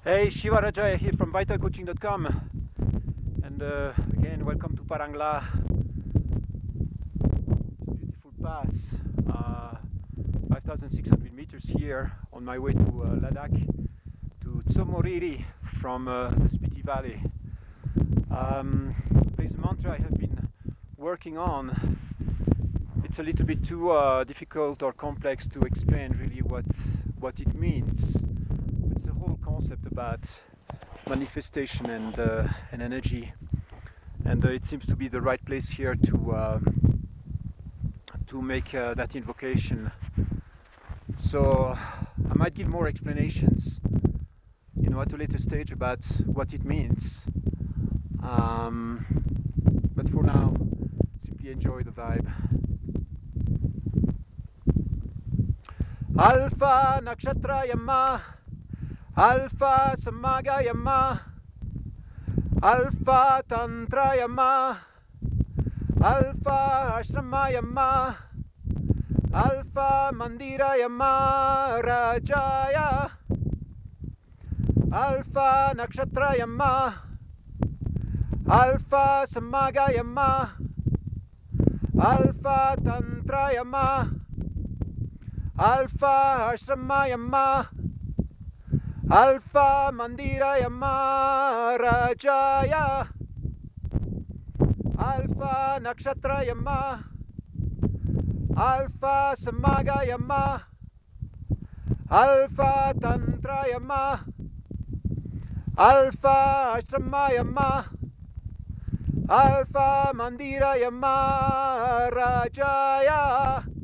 Hey, Shiva Rajaya here from vitalcoaching.com, and again welcome to Parangla. It's a beautiful pass, 5,600 meters here on my way to Ladakh, to Tsomoriri from the Spiti Valley. There's a mantra I have been working on. It's a little bit too difficult or complex to explain really what it means. It's the whole concept about manifestation and energy, and it seems to be the right place here to make that invocation. So I might give more explanations, at a later stage about what it means. But for now, simply enjoy the vibe. Alpha Nakshatra Yama, Alpha Samaga Yama, Alpha Tantra Yama, Alpha Ashrama Yama, Alpha Mandira Yama Rajaya, Alpha Nakshatra Yama, Alpha Samaga Yama, Alpha Tantra Yama, Alpha Ashrama Yama, Alpha Mandira Yama Rajaya, Alpha Nakshatra Yama, Alpha Samaga Yama, Alpha Tantra Yama, Alpha Ashrama Yama, Alpha Mandira Yama Rajaya.